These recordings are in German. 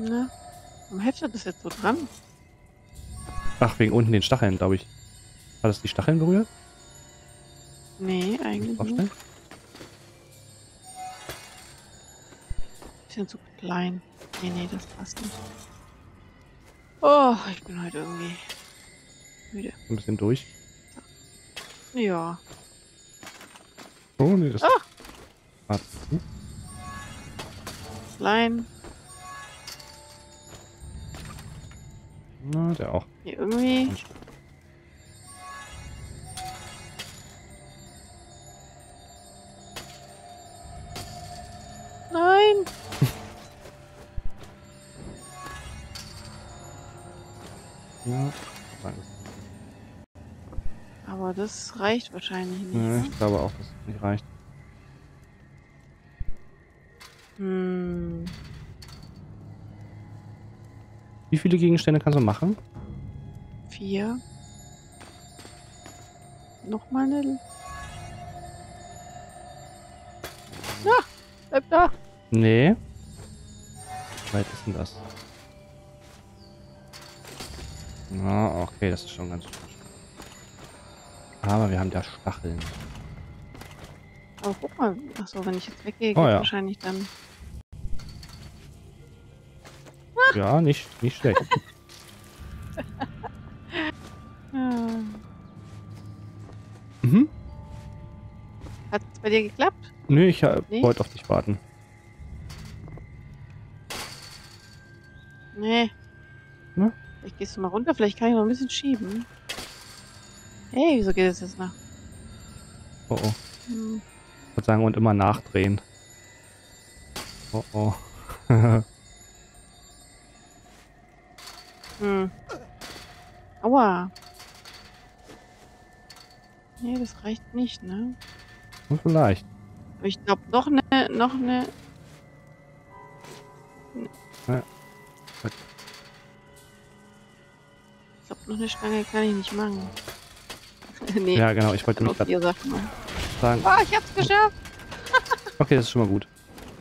Ne? Warum heftet das jetzt so dran? Ach, wegen unten den Stacheln, glaube ich. Hat das die Stacheln berührt? Nee, eigentlich nicht. Bisschen zu klein. Nee, das passt nicht. Oh, ich bin heute irgendwie müde. Ein bisschen durch. Ja. Oh, nee, das... Ah! Warte. Klein. Na, der auch. Hier irgendwie. Nein! Ja. Aber das reicht wahrscheinlich nicht. Nee, Ne? ich glaube auch, dass es nicht reicht. Hm. Wie viele Gegenstände kannst du machen? 4. Nochmal eine. Na, bleib da. Nee. Wie weit ist denn das? Ja, okay, das ist schon ganz schön. Aber wir haben da Stacheln. Aber guck mal. Achso, wenn ich jetzt weggehe, Oh geht ja. wahrscheinlich dann. Ja, nicht schlecht. Ah. Mhm. Hat es bei dir geklappt? Nö, ich Nee? wollte auf dich warten. Nee. Ne? Vielleicht gehst du mal runter, vielleicht kann ich noch ein bisschen schieben. Hey, wieso geht es jetzt nach? Oh oh. Hm. Ich würde sagen, und immer nachdrehen. Oh oh. Hm. Aua. Nee, das reicht nicht, ne? Vielleicht. Aber ich glaube, noch eine. Ja. Ich glaube, noch eine Stange kann ich nicht machen. Nee, Ja, genau, ich wollte kann mich auch gerade 4 Sachen machen. sagen. Ah, ich hab's geschafft! Okay, das ist schon mal gut.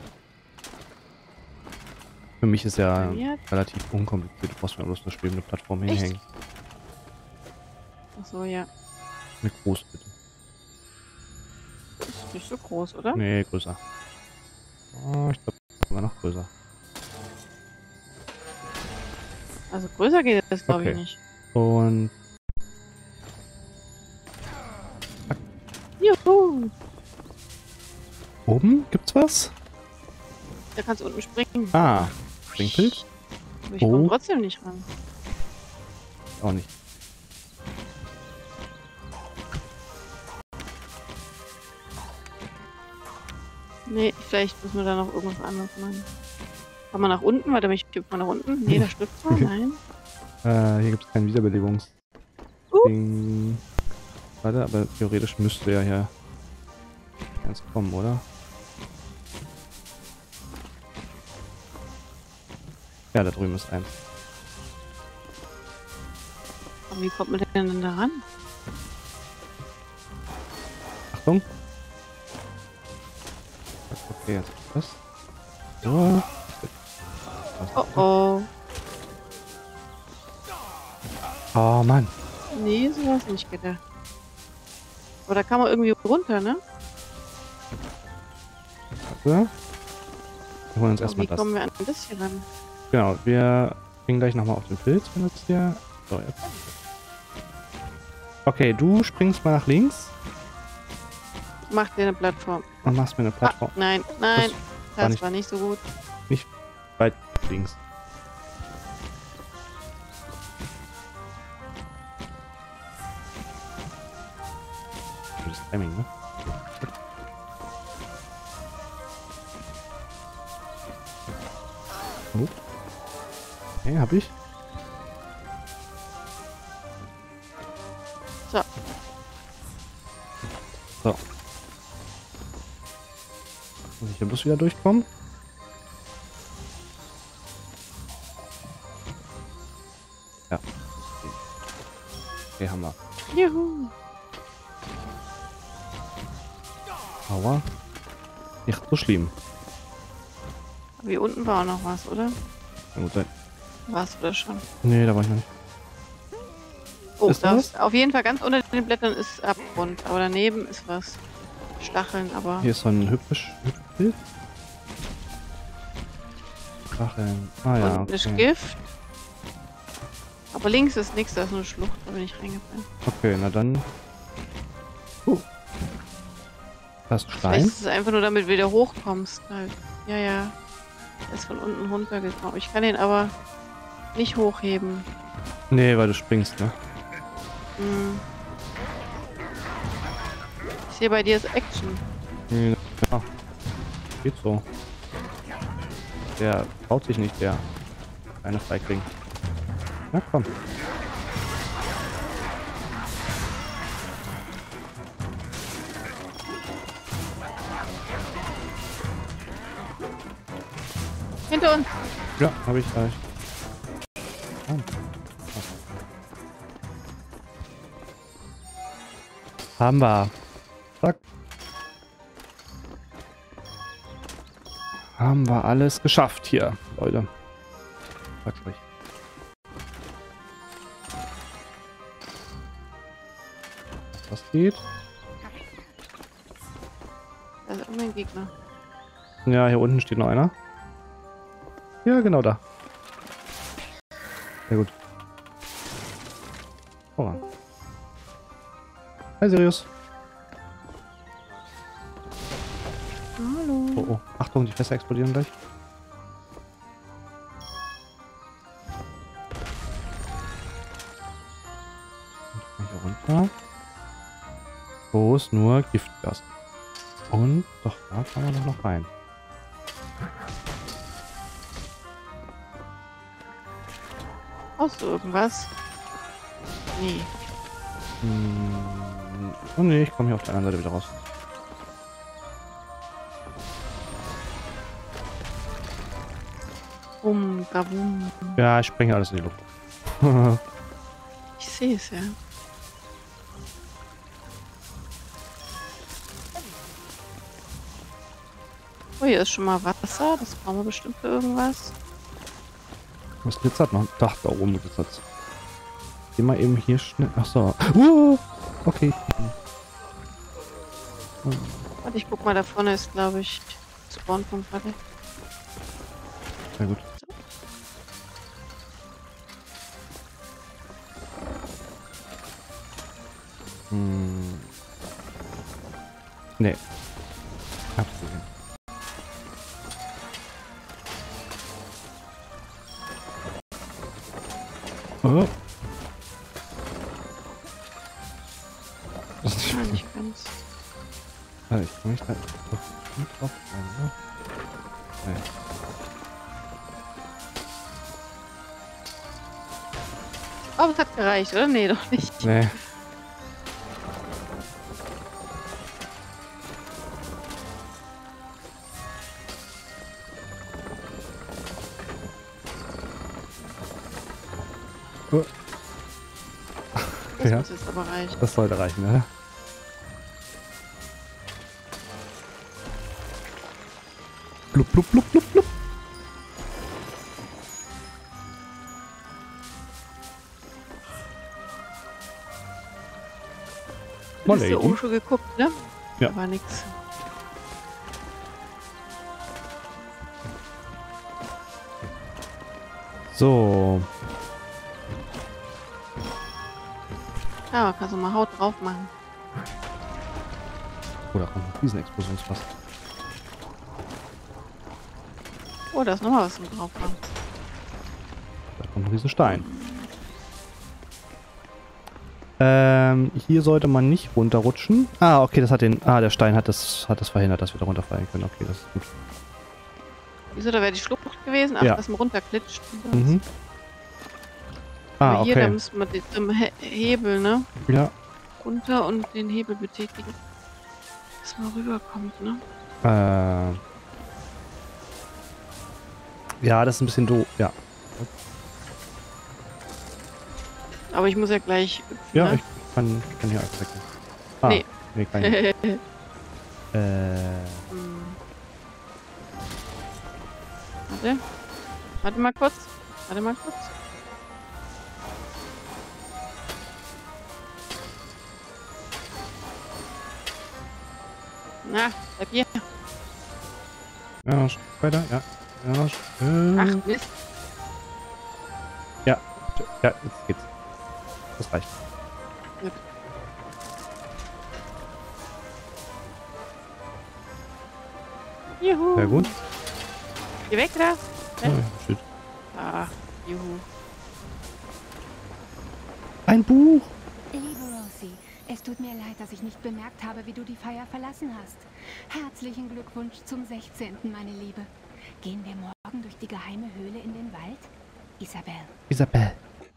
Für mich ist ja Funktioniert. relativ unkompliziert. Du brauchst mir bloß eine schwebende Plattform Echt? hinhängen. Achso, ja. Eine groß, bitte. Das ist nicht so groß, oder? Nee, größer. Oh, ich glaube, sogar noch größer. Also größer geht das, glaube ich, Okay. nicht. Und Juhu! oben gibt's was? Da kannst du unten springen. Ah, Springpilz? Aber ich komme trotzdem nicht ran. Auch nicht. Nee, vielleicht müssen wir da noch irgendwas anderes machen. Kann man nach unten? Warte, mich hüpft man nach unten? Nee, da stirbt man. Nein. Hier gibt's kein Wiederbelebungs... Ding. Warte, aber theoretisch müsste ja hier eins kommen, oder? Ja, da drüben ist eins. Aber wie kommt man denn da ran? Achtung! Okay, jetzt ist das. So. Oh oh. Oh Mann. Nee, so war's nicht gedacht. Aber da kann man irgendwie runter, ne? Warte. Wir holen uns Aber erstmal wie das. kommen wir an das hier ran? Genau, wir gehen gleich nochmal auf den Pilz, wenn das hier. So, jetzt. Okay, du springst mal nach links Mach dir eine Plattform. und machst mir eine Plattform. Ah, nein, nein. war Das nicht- war nicht so gut. Nicht weit links. Gutes Timing, ne? Oh. Okay, hab ich. So. So. Muss ich hier bloß wieder durchkommen? Ja. Okay, haben wir. Juhu. Aua. Nicht so schlimm. Aber hier unten war auch noch was, oder? Kann gut sein. Warst du das schon? Nee, da war ich noch nicht. Oh, Ist da da ist auf jeden Fall ganz unter den Blättern ist Abgrund. Aber daneben ist was. Stacheln, aber. Hier ist so ein hübsches Bild. Stacheln. Ah ja, Und das okay. Gift. Aber links ist nichts, da ist nur eine Schlucht, da bin ich reingefallen. Okay, na dann. Das ist ein Vielleicht Stein. ist es einfach nur, damit du wieder hochkommst. Halt. Ja, ja. Er ist von unten runtergekommen. Ich kann ihn aber nicht hochheben. Nee, weil du springst, ne? Hm. Ich sehe bei dir ist Action. Ja. Geht so. Der traut sich nicht, der kleine Feigling. Na komm. Hinter uns. Ja, habe ich gleich. Oh. Haben wir. Zack. Haben wir alles geschafft hier, Leute. Sag's euch. Was geht? Da ist irgendein Gegner. Ja, hier unten steht noch einer. Ja, genau da. Sehr gut. Voran. Hi, Sirius. Hallo. Oh, oh. Achtung, die Fässer explodieren gleich. Und hier runter. Wo ist nur Giftgas? Und doch, da kann man doch noch rein. Brauchst du irgendwas? Nee. Oh nee, ich komme hier auf der anderen Seite wieder raus. Gabum. Ja, ich sprenge alles in die Luft. Ich sehe es ja. Oh, hier ist schon mal Wasser. Das brauchen wir bestimmt für irgendwas. Was glitzert noch? Ach, da oben glitzert. Geh mal eben hier schnell. Achso. Okay. Warte, ich guck mal, da vorne ist, glaube ich, Spawnpunkt. Warte. Sehr gut. Nee. Hab's gesehen. Oh. Das ist Ja, nicht ganz. ich kann mich da nicht drauf rein, ne? Nee. Oh, es hat gereicht, oder? Nee, doch nicht. Nee. Oh. Das Ja, muss jetzt aber reichen. das sollte reichen, ne? Blub, blub, blub, blub, blub. Du hast ja oben schon geguckt, ne? Ja. Da war nix. So. Ja, kannst du mal Haut drauf machen. Oh, da kommt ein Riesenexplosionsfass. Oh, da ist nochmal was zum drauf machen. Da kommt ein Riesenstein. Hier sollte man nicht runterrutschen. Ah, okay, das hat den. Ah, der Stein hat das verhindert, dass wir da runterfallen können. Okay, das ist gut. Wieso, da wäre die Schlucht gewesen? Ach, Ja. dass man runterklitscht. Mhm. Ah, Aber hier, da okay. müssen wir den zum Hebel, ne? Ja. Runter und den Hebel betätigen. Dass man rüberkommt, ne? Ja, das ist ein bisschen doof. Ja. Aber ich muss ja gleich. Ja, ne? ich kann hier alles wecken. Ah, Nee. Nee, kann ich nicht. Warte. Warte mal kurz. Warte mal kurz. Na, bleib hier. Ja, weiter, ja. Ja, Ach, Mist. ja, jetzt geht's. Das reicht. Gut. Juhu. Sehr gut. Geh weg da. Oh, shit. Ah, juhu. Ein Buch! Liebe Rosie, es tut mir leid, dass ich nicht bemerkt habe, wie du die Feier verlassen hast. Herzlichen Glückwunsch zum 16., meine Liebe. Gehen wir morgen durch die geheime Höhle in den Wald? Isabel. Isabel.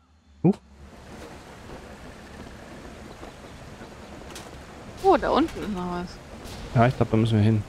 Oh, da unten ist noch was. Ja, ich glaube, da müssen wir hin.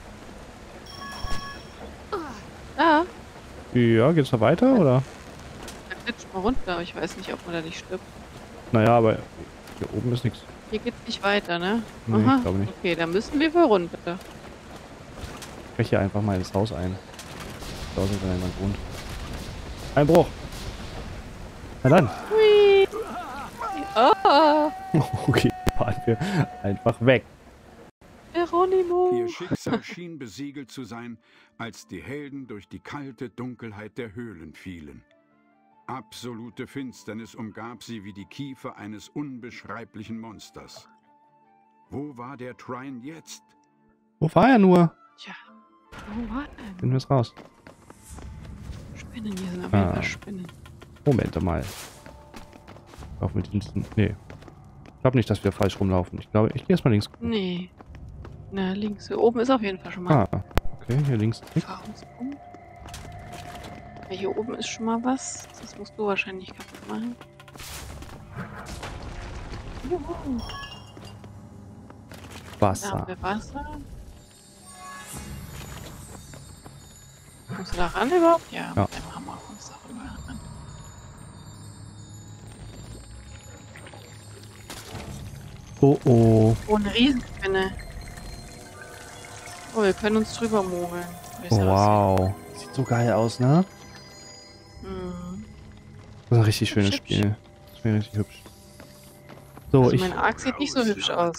Da. Ja, geht's noch weiter, oder? Da glitscht mal runter, aber ich weiß nicht, ob man da nicht stirbt. Naja, aber hier oben ist nichts. Hier geht's nicht weiter, ne? Nee, ich glaube nicht. Okay, dann müssen wir wohl runter. Ich breche hier einfach mal ins Haus ein. Da ist da jemand wohnt. Einbruch! Na dann! Hui. Oh, Okay, fahren wir einfach weg. Geronimo. Ihr Schicksal schien besiegelt zu sein, als die Helden durch die kalte Dunkelheit der Höhlen fielen. Absolute Finsternis umgab sie wie die Kiefer eines unbeschreiblichen Monsters. Wo war der Trine jetzt? Wo war er nur? Tja, wo war er? Finden wir es raus. Spinnen, hier sind aber Ah. Spinnen. Moment mal. Lauf mit den... Nee. Ich glaube nicht, dass wir falsch rumlaufen. Ich glaube, ich gehe erstmal links. Nee. Na, links. Hier oben ist auf jeden Fall schon mal Ah, okay, hier links. Erfahrungspunkt. Ja, hier oben ist schon mal was. Das musst du wahrscheinlich kaputt machen. Juhu. Da haben Wasser. wir Wasser. Kommst du da ran überhaupt? Ja, Ja. mit dem Hammer kommst du da rüber ran. Oh oh. Oh, eine Riesenspinne. Oh, wir können uns drüber mogeln. Oh, wow. Sieht so geil aus, ne? Mhm. Das ist ein richtig schönes Hübsch. Spiel. Das ist richtig hübsch. So, Also ich mein Arc sieht nicht so hübsch aus.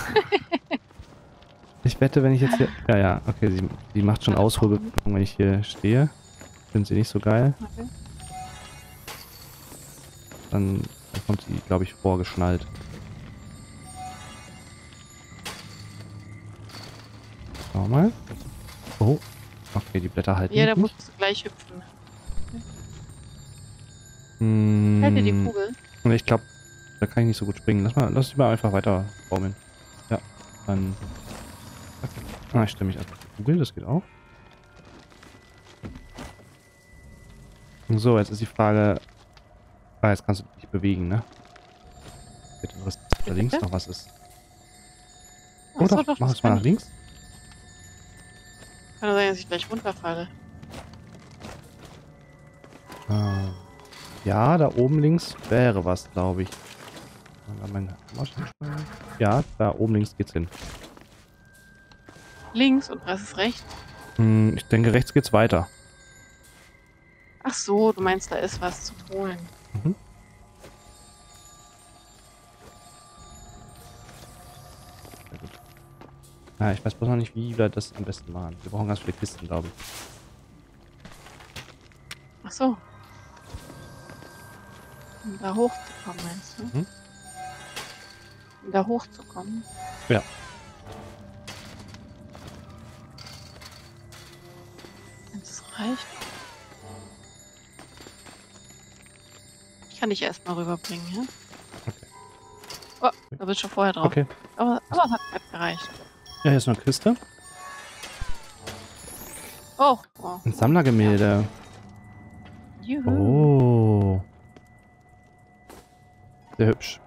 wette, wenn ich jetzt hier... Ja, ja, okay, sie macht schon Ausholbewegung, wenn ich hier stehe. Finden sie nicht so geil. Okay. Dann kommt sie, glaube ich, vorgeschnallt. Schau mal. Oh. Okay, die Blätter halten Ja, da nicht. musst du gleich hüpfen. Hm, Halt dir die Kugel. und ich glaube, da kann ich nicht so gut springen. Lass mich mal einfach weiter baumeln. Ja, dann... Ah, ich stelle mich einfach die Kugel, das geht auch. So, jetzt ist die Frage... Ah, jetzt kannst du dich bewegen, ne? Bitte, was da links noch was ist. Oh Ach so, doch, mach das es mal kann nach links. Kann sein, dass ich gleich runterfalle. Ah, ja, da oben links wäre was, glaube ich. Ja, da oben links geht's hin. Links und was ist rechts? Hm, ich denke, rechts geht's weiter. Ach so, du meinst, da ist was zu holen. Mhm. Sehr gut. Ah, ich weiß bloß noch nicht, wie wir das am besten machen. Wir brauchen ganz viele Kisten, glaube ich. Ach so. Um da hochzukommen, meinst du? Mhm. Um da hochzukommen? Ja. Wenn es reicht. Ich kann dich erstmal rüberbringen, ja? Okay. Oh, da bist du schon vorher drauf. Okay. Aber es hat gereicht. Ja, hier ist noch eine Kiste. Oh, oh. Ein Sammlergemälde. Juhu. Oh. Sehr hübsch.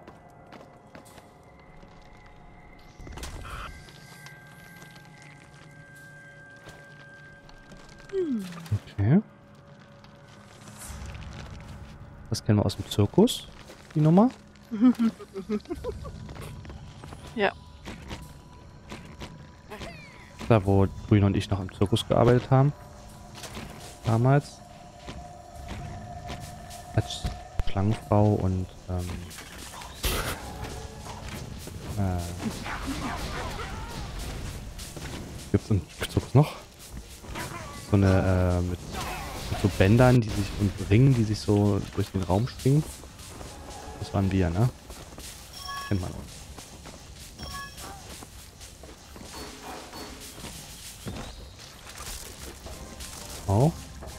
Okay. Das kennen wir aus dem Zirkus, die Nummer. Ja. Da, wo Grün und ich noch im Zirkus gearbeitet haben. Damals. als Schlangenfrau und gibt's was noch? So eine mit so Bändern, die sich und Ringen, die sich so durch den Raum schwingen. Das waren wir, ne? Kennt man auch. Oh.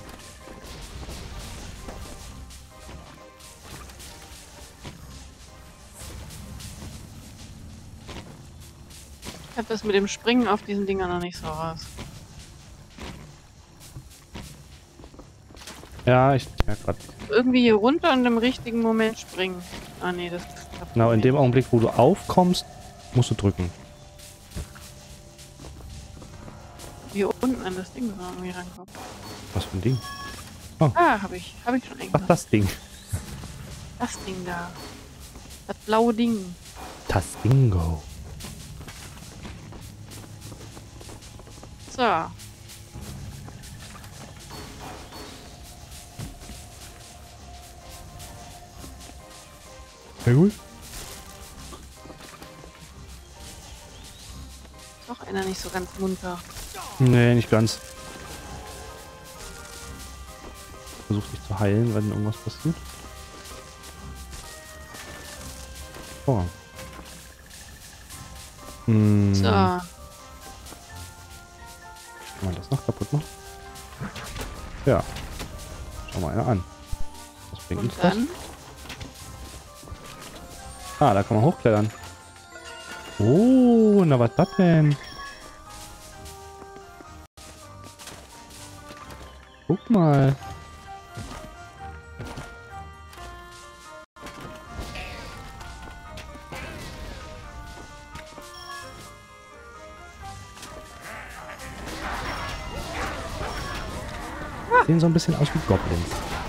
Ich habe das mit dem Springen auf diesen Dingern noch nicht so raus. Ja, ich merke gerade. Irgendwie hier runter und im richtigen Moment springen. Ah nee, das klappt Genau, in nicht. dem Augenblick, wo du aufkommst, musst du drücken. Hier unten an das Ding so irgendwie rankommen. Was für ein Ding? Ah, habe ich schon Ach, eingemacht. das Ding. Das Ding da. Das blaue Ding. Das Bingo. So. Sehr gut. Ist doch einer nicht so ganz munter. Nee, nicht ganz. Versuch dich zu heilen, wenn irgendwas passiert. Oh. Hm. So. Kann man das noch kaputt machen? Ja. Schau mal einer an. Was bringt Und uns das? dann? Ah, da kann man hochklettern. Oh, na was das denn? Guck mal. Sehen so ein bisschen aus wie Goblins.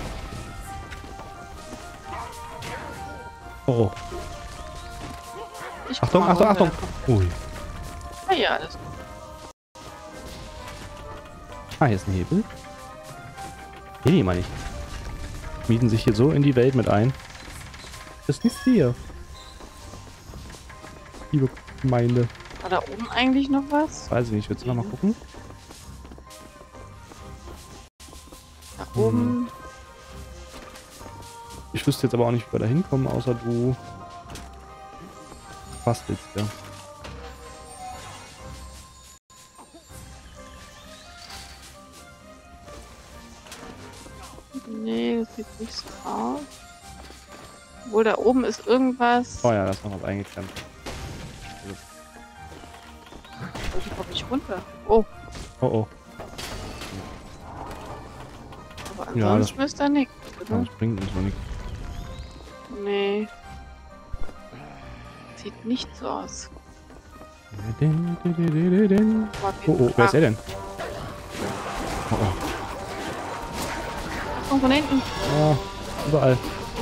Oh, oh. Ich Achtung, komm mal Achtung, runter. Achtung. Ui. Ah ja, alles. Ah, hier ist ein Hebel. Nee, die mal nicht. Mieten sich hier so in die Welt mit ein. Das ist hier. Liebe Gemeinde. War da oben eigentlich noch was? Weiß ich nicht, willst du noch mal gucken? Da oben. Ich wüsste jetzt aber auch nicht, wie wir da hinkommen, außer du bastelst, ja. Nee, das sieht nicht so aus. Obwohl da oben ist irgendwas. Oh ja, da ist noch was eingeklemmt. Ich komme nicht runter. Oh, Oh oh. aber Ja, ansonsten ist da nichts, Ja, oder? das bringt uns noch nichts. Nee. Sieht nicht so aus. Oh oh, wer ist er denn? Oh oh. Achtung, von hinten. Oh, überall.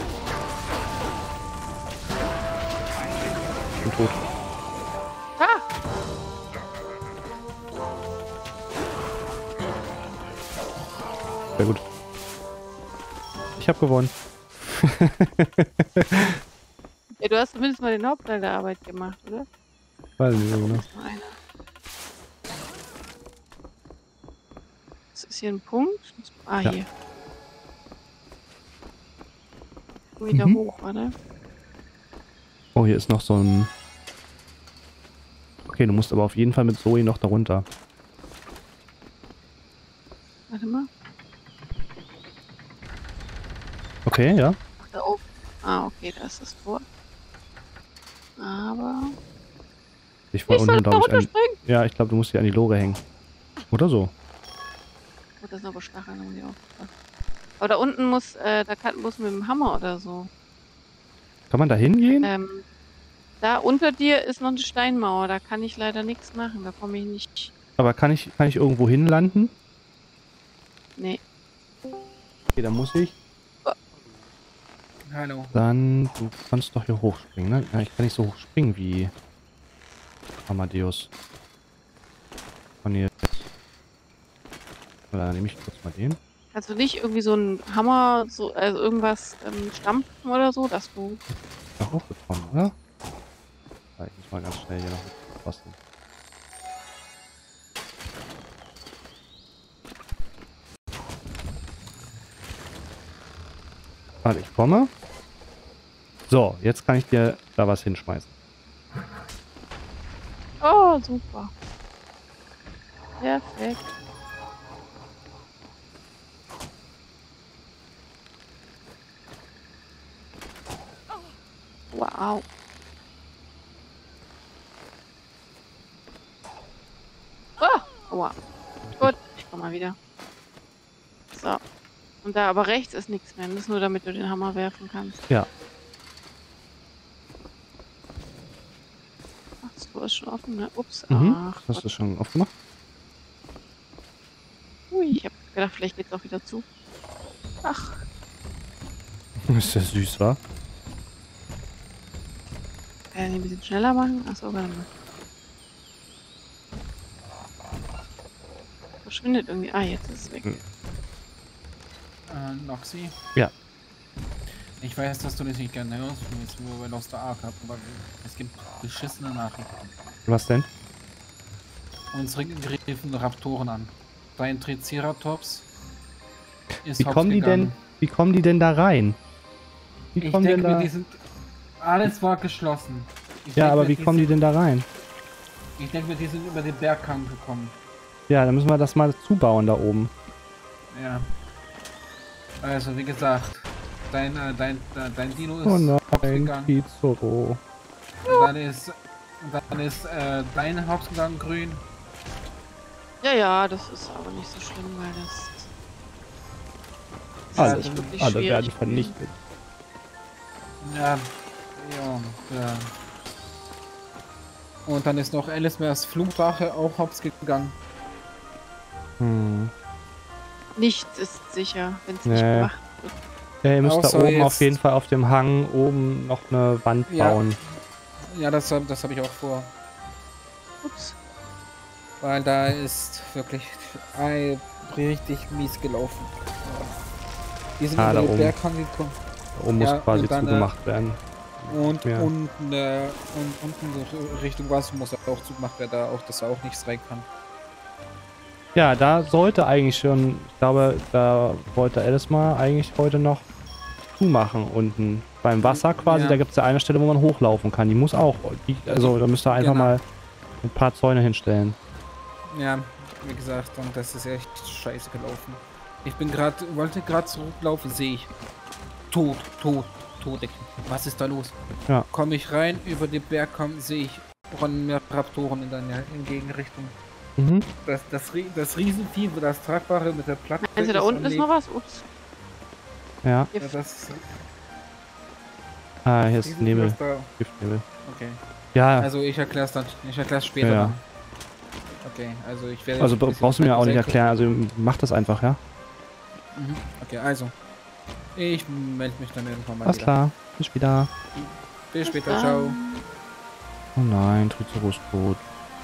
Ich bin tot. Ah! Sehr gut. Ich habe gewonnen. Ja, du hast zumindest mal den Hauptteil der Arbeit gemacht, oder? Weiß nicht, oder? Noch einer. Das ist hier ein Punkt. Ah, Ja. hier. Wieder hoch, oder? Oh, hier ist noch so ein... Okay, du musst aber auf jeden Fall mit Zoe noch darunter. Warte mal. Okay, ja. Ach, da oben. Ah, okay, da ist das Tor. Aber... Ich war Ich soll unten, da glaube ich, an... runterspringen! Ja, ich glaube, du musst hier an die Lore hängen. Oder so. Oh, da sind aber Stacheln, um die aufzupassen. Aber da unten muss, muss mit dem Hammer oder so. Kann man da hingehen? Da unter dir ist noch eine Steinmauer, da kann ich leider nichts machen, da komme ich nicht. Aber kann ich irgendwo hinlanden? Nee. Okay, dann muss ich... Hallo. Dann, du kannst doch hier hochspringen, ne? Ja, ich kann nicht so hoch springen wie Amadeus. Von jetzt. Oder nehme ich kurz mal den. Kannst du nicht irgendwie so einen Hammer, so, also irgendwas stampfen oder so, dass du. Da hochgekommen, oder? Ja, ich muss mal ganz schnell hier noch mit basteln. Warte, ich komme. So, jetzt kann ich dir da was hinschmeißen. Oh, super. Perfekt. Wow. Oh, wow. Gut, ich komm mal wieder. So. Und da aber rechts ist nichts mehr. Das ist nur, damit du den Hammer werfen kannst. Ja. Ach, das Tor ist schon offen, ne? Ups. Mhm. Ach, Hast Gott. du schon aufgemacht? Ui, ich hab gedacht, vielleicht geht's auch wieder zu. Ach, Ist ja süß, wa? kann ich ein bisschen schneller machen? Achso, warte mal. Verschwindet irgendwie. Ah, jetzt ist es weg. Hm. Noxy? Ja. Ich weiß, dass du das nicht gerne hörst, wenn ich jetzt nur bei Lost Ark habe, aber es gibt beschissene Nachrichten. Was denn? Uns griffen Raptoren an. Dein Triceratops ist Wie kommen die denn da rein? Wie Ich kommen denke denn mir, da? die sind... Alles war geschlossen. Ja, aber wie kommen die denn da rein? Ich denke mir, die sind über den Bergkamm gekommen. Ja, dann müssen wir das mal zubauen da oben. Ja. Also, wie gesagt, dein Dino ist Oh nein, gegangen. Pizarro. Dann ist dein Haus gegangen grün. Ja, ja, das ist aber nicht so schlimm, weil das Alle, ist echt wirklich alle schwierig werden gewesen. vernichtet. Ja, ja. Und dann ist noch Ellesmeres Flugwache auch hops gegangen. Hm. Nichts ist sicher, wenn es Nee. nicht gemacht wird. Ja, ihr müsst da Außer oben auf jetzt- jeden Fall auf dem Hang oben noch eine Wand Ja. bauen. Ja, das hab ich auch vor. Ups. Weil da ist wirklich richtig mies gelaufen. Die sind Ah, über da den oben. Berghang gekommen. Da oben muss Ja, quasi und dann, zugemacht werden. Und Ja. unten so Richtung Wasser muss auch zugemacht werden, da auch, dass da auch nichts rein kann. Ja, da sollte eigentlich schon, ich glaube, da wollte Alice mal eigentlich heute noch zumachen unten. Beim Wasser quasi, Ja. da gibt es ja eine Stelle, wo man hochlaufen kann. Die muss auch, also da müsst ihr einfach Genau. mal ein paar Zäune hinstellen. Ja, wie gesagt, und das ist echt scheiße gelaufen. Ich wollte gerade zurücklaufen, sehe ich. Tot. Was ist da los? Ja. Komme ich rein, über den Bergkamm, sehe ich mehr Raptoren in der Gegenrichtung. Mhm. Das Riesenvieh, das Tragbare mit der Platte. Meinst du, da unten ist noch was? Ups. Ja. Hier Ja, das Ah, hier ist Riesenvieh, Nebel. was da- Giftnebel. Okay. Ja, Also ich erkläre es später. Ja. Dann. Okay, also ich werde... also ein bisschen brauchst du mir auch nicht selber- erklären. Also mach das einfach, ja? Mhm. Okay, also. Ich melde mich dann irgendwann mal Alles wieder. klar. Bis später. Bis später, Bis ciao. dann. Oh nein, Trizero ist tot.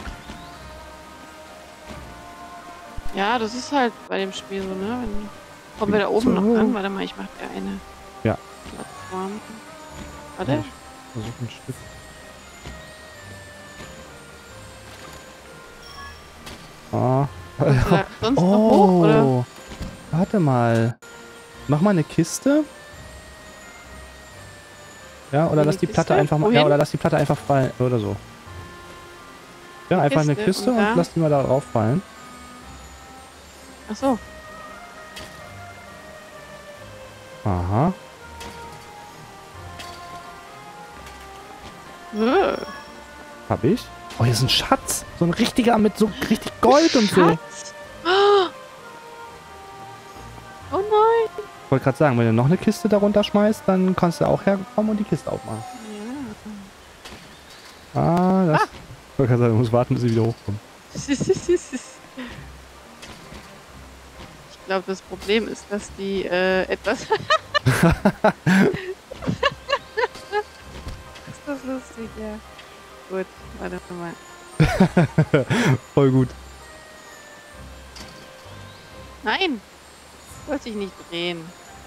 Ja, das ist halt bei dem Spiel so, ne? Kommen wir da oben noch an? Warte mal, ich mach dir eine. Ja. Plattform. Warte. Ich versuche ein Stück. Ah. Kommst du da sonst noch hoch, oder? Oh, warte mal. Mach mal eine Kiste. Ja, oder Eine lass die Platte Kiste? einfach mal. Ja, Wohin? oder lass die Platte einfach fallen. Oder so. Ja, einfach eine Kiste Kiste und und da? lass die mal da drauf fallen. Ach so. Aha. Hab ich. Oh, hier ist ein Schatz. So ein richtiger mit so richtig Gold und so. Schatz. Oh nein. Ich wollte gerade sagen, wenn du noch eine Kiste darunter schmeißt, dann kannst du auch herkommen und die Kiste aufmachen. Ja. Ah, das. Ich wollte gerade sagen, du musst warten, bis sie wieder hochkommt. Ich glaube, das Problem ist, dass die etwas. Ist das lustig, ja. Gut, warte mal. Voll gut. Nein! Soll sich nicht drehen.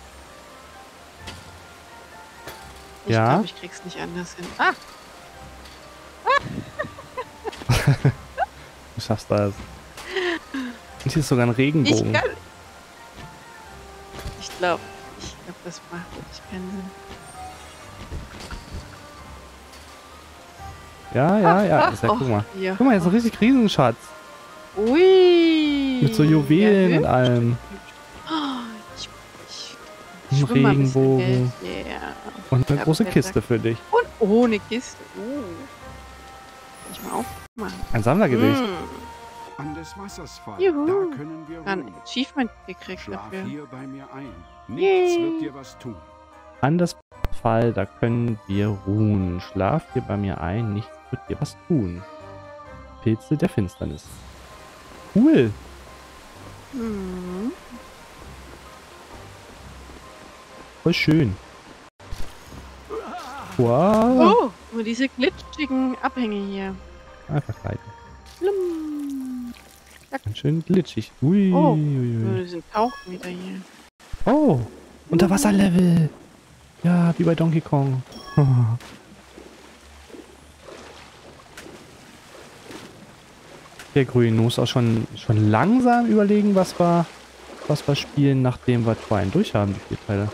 Ich Ja? glaube, ich krieg's nicht anders hin. Ah! Du schaffst das. Und hier ist sogar ein Regenbogen. Ich glaube, das macht wirklich keinen Sinn. Ja. Ist ja, guck mal. Hier. Guck mal, jetzt ein richtig Riesenschatz. Ui. Mit so Juwelen und allem. Ein schwimm mal ein bisschen Regenbogen. Geld. Yeah. Und eine Ja, große Wetter. Kiste für dich. Und ohne Kiste. Kann ich mal aufmachen. Ein Sammlergewicht. An des Wassers Fall, Juhu. da können wir Ein ruhen. Achievement gekriegt Schlaf dafür. hier bei mir ein. Yay. Nichts wird dir was tun. An das Fall, da können wir ruhen. Schlaf hier bei mir ein, nichts wird dir was tun. Pilze der Finsternis. Cool. Hm. Voll schön. Wow. Oh, nur diese glitschigen Abhänge hier. Einfach reiten. Blum. Ganz schön glitschig. Ui, Oh. ui. Wir sind tauchen wieder hier. Oh, Unterwasserlevel. Ja, wie bei Donkey Kong. Der Grün muss auch schon langsam überlegen, was wir spielen, nachdem wir Twine durchhaben, die 4 Teile.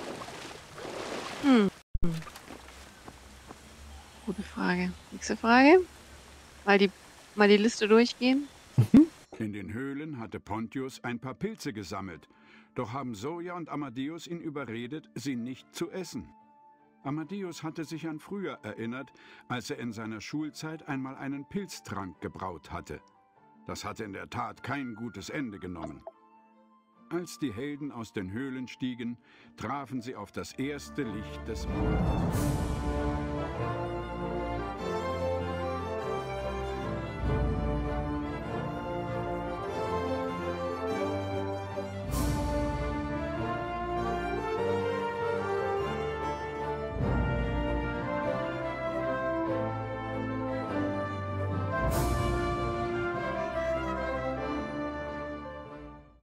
Gute Frage. Nächste Frage. Mal die Liste durchgehen. In den Höhlen hatte Pontius ein paar Pilze gesammelt, doch haben Soja und Amadeus ihn überredet, sie nicht zu essen. Amadeus hatte sich an früher erinnert, als er in seiner Schulzeit einmal einen Pilztrank gebraut hatte. Das hatte in der Tat kein gutes Ende genommen. Als die Helden aus den Höhlen stiegen, trafen sie auf das erste Licht des Mondes.